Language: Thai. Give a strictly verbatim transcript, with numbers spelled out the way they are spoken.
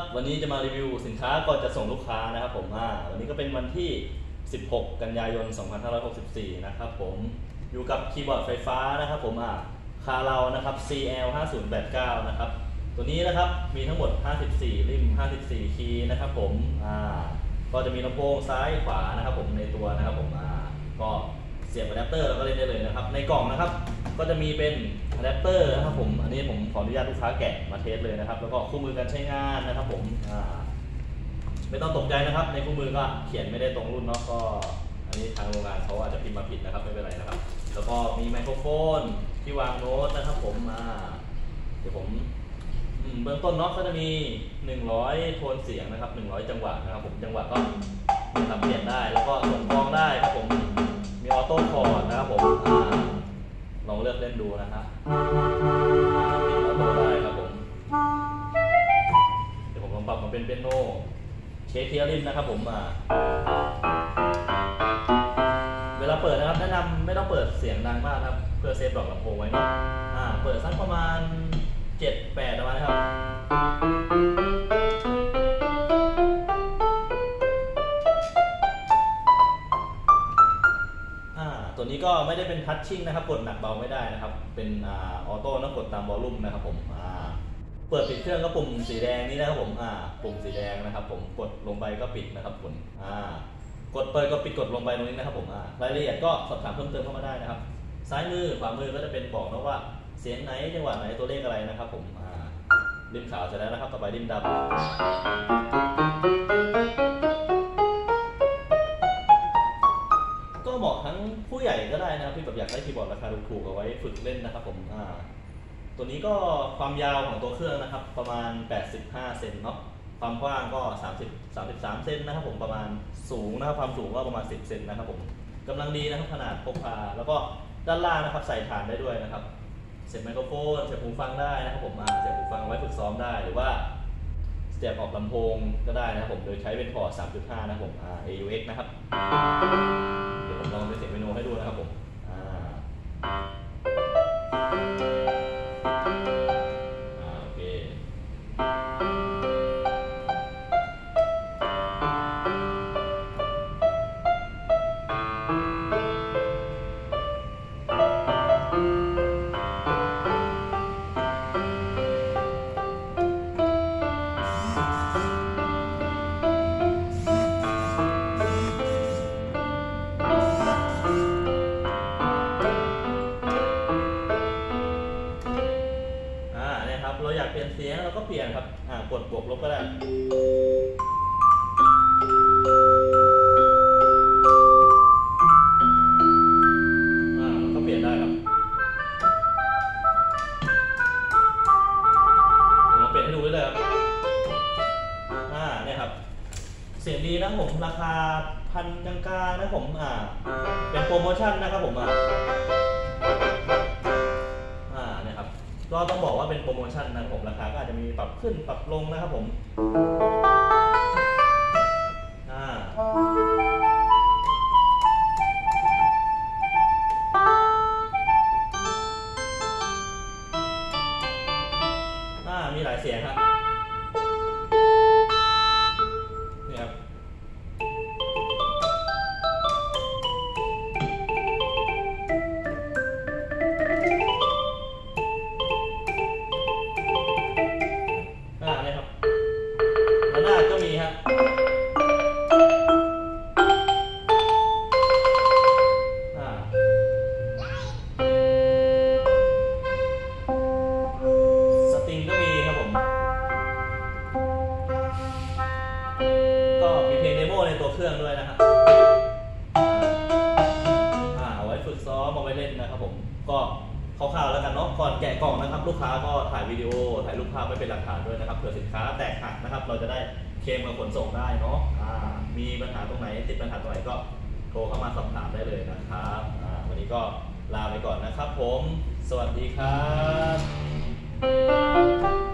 วันนี้จะมารีวิวสินค้าก่อนจะส่งลูกค้านะครับผมอ่าวันนี้ก็เป็นวันที่สิบหกกันยายนสองพันห้าร้อยหกสิบสี่นะครับผมอยู่กับคีย์บอร์ดไฟฟ้านะครับผมอ่าคาเรานะครับ ซี แอล ห้าศูนย์แปดเก้า นะครับตัวนี้นะครับมีทั้งหมดห้าสิบสี่ริมห้าสิบสี่คีย์นะครับผมอ่าก็จะมีลำโพงซ้ายขวานะครับผมในตัวนะครับผมอ่าก็เสียบอะแดปเตอร์แล้วก็เล่นได้เลยนะครับในกล่องนะครับก็จะมีเป็นอะแดปเตอร์นะครับผมอันนี้ผมขออนุญาตลูกค้าแกะมาเทสเลยนะครับแล้วก็คู่มือการใช้งานนะครับผมอ่าไม่ต้องตกใจนะครับในคู่มือก็เขียนไม่ได้ตรงรุ่นเนาะก็อันนี้ทางโรงงานเขาอาจจะพิมพ์มาผิดนะครับไม่เป็นไรนะครับแล้วก็มีไมโครโฟนที่วางโน้ตนะครับผมมาเดี๋ยวผมเบื้องต้นเนาะก็จะมีหนึ่งร้อยโทนเสียงนะครับหนึ่งร้อยจังหวะนะครับผมจังหวะก็ปรับเปลี่ยนได้แล้วก็ส่งกลองได้ครับผมมีออโต้คอร์ดนะครับผมอ่าลองเลือกเล่นดูนะครับปิดออโต้ได้ครับผมเดี๋ยวผมลองปรับมาเป็นเปียโนเชคเทียริมนะครับผมอ่าเวลาเปิดนะครับแนะนำไม่ต้องเปิดเสียงดังมากครับเพื่อเซฟดอกลำโพงไว้เนาะอ่าเปิดสักประมาณเจ็ดแปดประมาณนะครับตัวนี้ก็ไม่ได้เป็นทัชชิ่งนะครับกดหนักเบาไม่ได้นะครับเป็นอ่าออโต้นะกดตามวอลลุ่มนะครับผมอ่าเปิดปิดเครื่องก็ปุ่มสีแดงนี่นะครับผมอ่าปุ่มสีแดงนะครับผมกดลงไปก็ปิดนะครับผมอ่ากดเปิดก็ปิดกดลงไปตรงนี้นะครับผมอ่ารายละเอียดก็สอบถามเพิ่มเติมเข้ามาได้นะครับซ้ายมือขวามือก็จะเป็นบอกนะว่าเสียงไหนจังหวะไหนตัวเลขอะไรนะครับผมอ่าริมขาวเสร็จแล้วนะครับต่อไปริมดำเหมาะทั้งผู้ใหญ่ก็ได้นะครับที่แบบอยากได้คีย์บอร์ดราคาถูกๆเอาไว้ฝึกเล่นนะครับผมอ่าตัวนี้ก็ความยาวของตัวเครื่องนะครับประมาณแปดสิบห้าเซนเนาะความกว้างก็สามสิบ สามสิบสามเซนนะครับผมประมาณสูงนะครับความสูงก็ประมาณสิบเซนนะครับผมกำลังดีนะครับขนาดพกพาแล้วก็ด้านล่างนะครับใส่ฐานได้ด้วยนะครับเสียบไมโครโฟนเสียบหูฟังได้นะครับผมอ่าเสียบหูฟังไว้ฝึกซ้อมได้หรือว่าเสียบออกลำโพงก็ได้นะครับผมโดยใช้เป็นพอร์ต สามจุดห้า นะครับผมอ่า เอ ยู เอ็กซ์ นะครับเดี๋ยวผมลองเป็นเสียงเมนูให้ดูนะครับผมอ่าอ่าโอเคเราอยากเปลี่ยนเสียงเราก็เปลี่ยนครับอ่ากดบวกลบก็ได้อ่าก็เปลี่ยนได้ครับผมมาเปลี่ยนให้ดูได้เลยครับอ่าเนี่ยครับเสียงดีนะผมราคาพันกลางๆนะผมอ่าเป็นโปรโมชั่นนะครับผมอ่าก็ต้องบอกว่าเป็นโปรโมชั่นนะครับผมราคาก็อาจจะมีปรับขึ้นปรับลงนะครับผมอ่าอ่ามีหลายเสียงครับนี่ครับก็มีครับสตริงก็มีครับผมก็มีเพลงเดโมในตัวเครื่องด้วยนะครับเอาไว้ฝึกซ้อมเอาไว้เล่นนะครับผมก็คร่าวๆแล้วกันเนาะก่อนแกะกล่องนะครับลูกค้าก็ถ่ายวิดีโอถ่ายรูปภาพไว้เป็นหลักฐานด้วยนะครับเผื่อสินค้าแตกหักนะครับเราจะได้เคลมกับขนส่งได้เนาะมีปัญหาตรงไหนติดปัญหาตรงไหนก็โทรเข้ามาสอบถามได้เลยนะครับวันนี้ก็ลาไปก่อนนะครับผมสวัสดีครับ